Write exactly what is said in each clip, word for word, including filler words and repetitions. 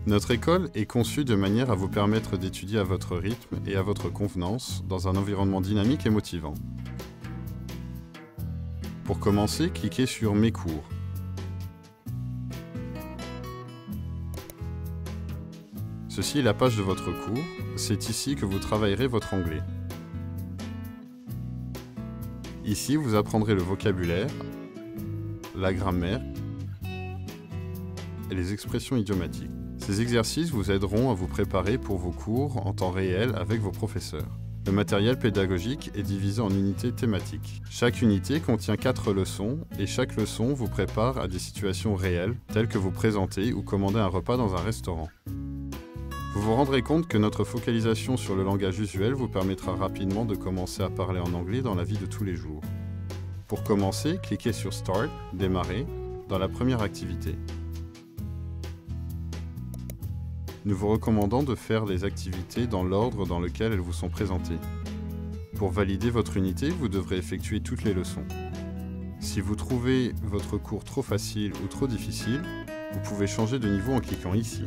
Notre école est conçue de manière à vous permettre d'étudier à votre rythme et à votre convenance dans un environnement dynamique et motivant. Pour commencer, cliquez sur « Mes cours ». Ceci est la page de votre cours, c'est ici que vous travaillerez votre anglais. Ici, vous apprendrez le vocabulaire, la grammaire et les expressions idiomatiques. Ces exercices vous aideront à vous préparer pour vos cours en temps réel avec vos professeurs. Le matériel pédagogique est divisé en unités thématiques. Chaque unité contient quatre leçons et chaque leçon vous prépare à des situations réelles, telles que vous présenter ou commander un repas dans un restaurant. Vous vous rendrez compte que notre focalisation sur le langage usuel vous permettra rapidement de commencer à parler en anglais dans la vie de tous les jours. Pour commencer, cliquez sur Start, Démarrer, dans la première activité. Nous vous recommandons de faire les activités dans l'ordre dans lequel elles vous sont présentées. Pour valider votre unité, vous devrez effectuer toutes les leçons. Si vous trouvez votre cours trop facile ou trop difficile, vous pouvez changer de niveau en cliquant ici.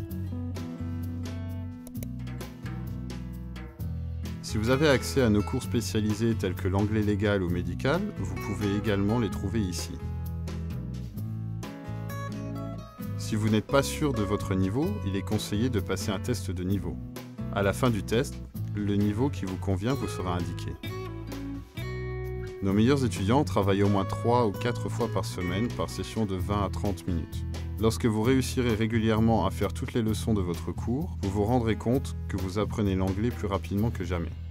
Si vous avez accès à nos cours spécialisés tels que l'anglais légal ou médical, vous pouvez également les trouver ici. Si vous n'êtes pas sûr de votre niveau, il est conseillé de passer un test de niveau. À la fin du test, le niveau qui vous convient vous sera indiqué. Nos meilleurs étudiants travaillent au moins trois ou quatre fois par semaine par session de vingt à trente minutes. Lorsque vous réussirez régulièrement à faire toutes les leçons de votre cours, vous vous rendrez compte que vous apprenez l'anglais plus rapidement que jamais.